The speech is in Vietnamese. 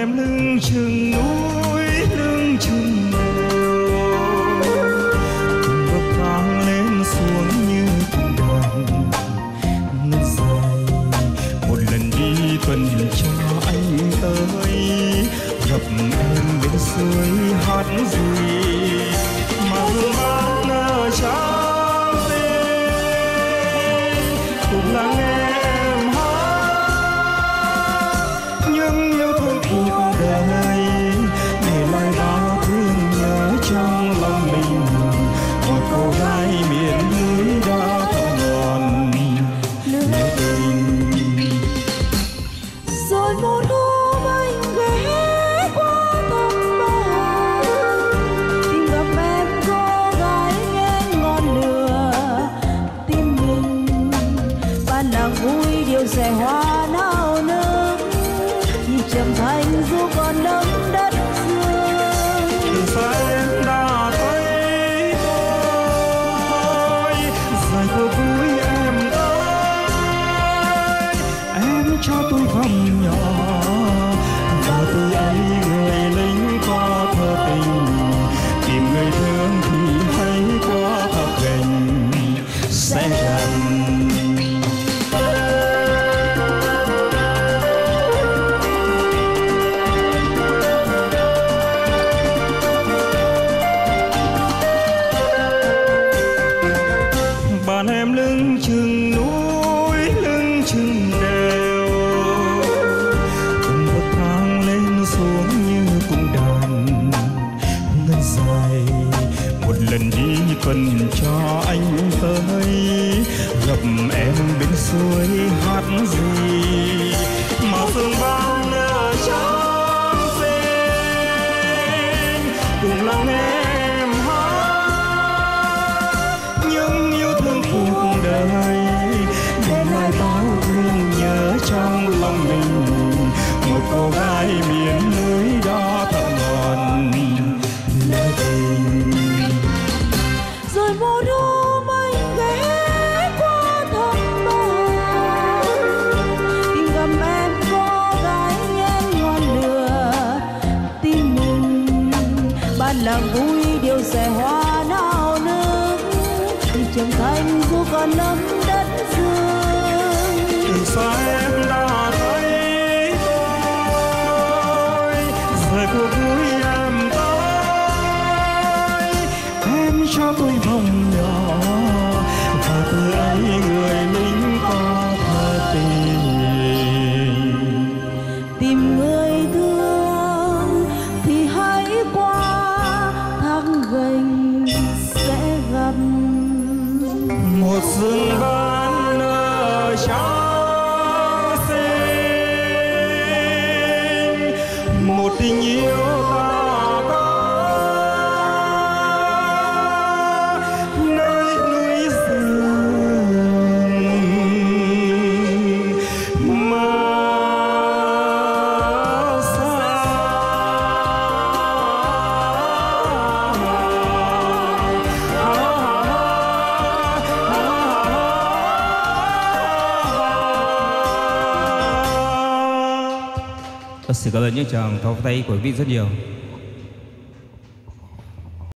em lưng chừng núi lưng chừng đèo, từng bậc thang lên xuống như từng đàn ngân dài. Một lần đi tuần cho anh tới, gặp em bên suối hát gì mà hương ban nở trắng xinh, cùng lắng nghe em hát những yêu thương cuộc đời, để lại bao thương nhớ trong lòng mình. Một cô gái miền núi đã thầm ngọn lửa tình. Rồi một hôm anh ghé qua thăm bà, tìm gặp em cô gái nghe ngọn lửa tim mình. Ban nàng vui điều rẻ hoa nao nức, nhịp trầm thanh du còn đẫm đất dương. Từ xa em đã thấy tôi, dài cô vui em tới, em cho tôi vòng nhỏ, và từ ấy người lính có thơ tình. Tìm người thương thì hãy qua thập tình sẽ gần. Bàn em lưng chừng núi lưng chừng đèo, từng bậc thang lên xuống như cung đàn ngân dài. Một lần đi tuần cho anh tới, gặp em bên suối hát gì mà phương ban nở trắng xinh, cùng lắng nghe em hát những yêu thương cuộc đời, để lại bao thương nhớ trong lòng mình. Một cô gái miền núi đó thầm ngọn lửa tình. Rồi một hôm anh ghé qua thăm bà, tìm gặp em cô gái nghe ngọn lửa tim mình. Ban làng vui điều rẻ hoa nao nức, nhịp trầm thanh du còn ấm đất dương. Từ xa em đã thấy tôi, giờ cô vui em tới, em cho tôi vòng nhỏ, và từ ấy người lính có thơ tình. Tìm người thương thì hãy qua thác gành sẽ gặp. Một rừng ban nở trắng xinh, một tình yêu ta có nơi núi rừng mơ xa. Xin cảm ơn những tràng pháo tay của quý vị rất nhiều.